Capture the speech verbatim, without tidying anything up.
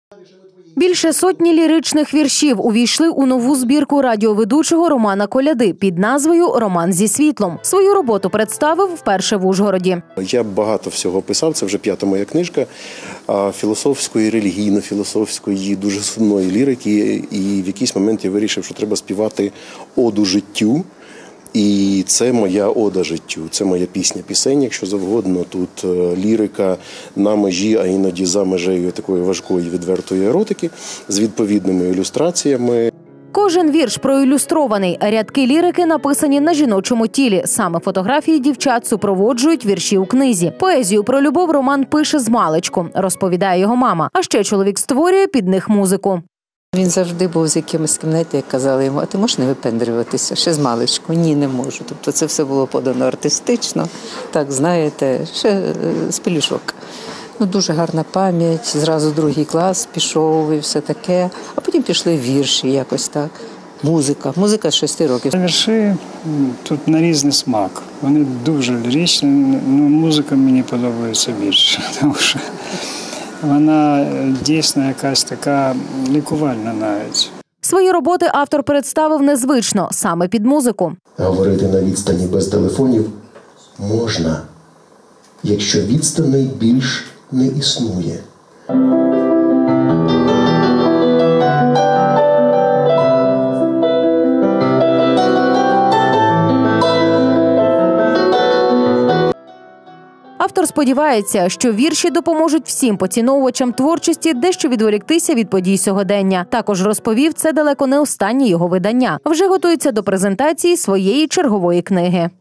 Більше сотні ліричних віршів увійшли у нову збірку радіоведучого Романа Коляди під назвою «Роман зі світлом». Свою роботу представив вперше в Ужгороді. Я багато всього писав, це вже п'ята моя книжка, філософської, релігійно-філософської, дуже сумної лірики. І в якийсь момент я вирішив, що треба співати оду життю. І це моя ода життю, це моя пісня-пісень, якщо завгодно. Тут лірика на межі, а іноді за межею такої важкої відвертої еротики з відповідними ілюстраціями. Кожен вірш проілюстрований, рядки лірики написані на жіночому тілі. Саме фотографії дівчат супроводжують вірші у книзі. Поезію про любов Роман пише змалечку, розповідає його мама. А ще чоловік створює під них музику. Він завжди був з якимось, знаєте, як казали йому, а ти можеш не випендрюватися, ще з маличку? Ні, не можу. Тобто це все було подано артистично, так, знаєте, ще з пелюшок. Ну, дуже гарна пам'ять, зразу другий клас пішов і все таке, а потім пішли вірші якось так. Музика, музика з шести років. Вірші тут на різний смак, вони дуже ліричні, ну, музика мені подобається більше, тому що вона дійсно якась така лікувальна навіть. Свої роботи автор представив незвично, саме під музику. Говорити на відстані без телефонів можна, якщо відстаней більш не існує. Автор сподівається, що вірші допоможуть всім поціновувачам творчості дещо відволіктися від подій сьогодення. Також розповів, це далеко не останнє його видання. Вже готується до презентації своєї чергової книги.